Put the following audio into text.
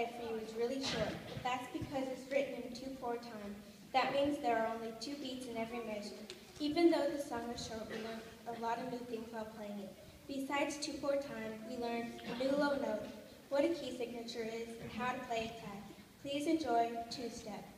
play for you is really short. That's because it's written in 2/4 time. That means there are only 2 beats in every measure. Even though the song is short, we learned a lot of new things while playing it. Besides 2/4 time, we learned a new low note, what a key signature is, and how to play a tag. Please enjoy 2-Step.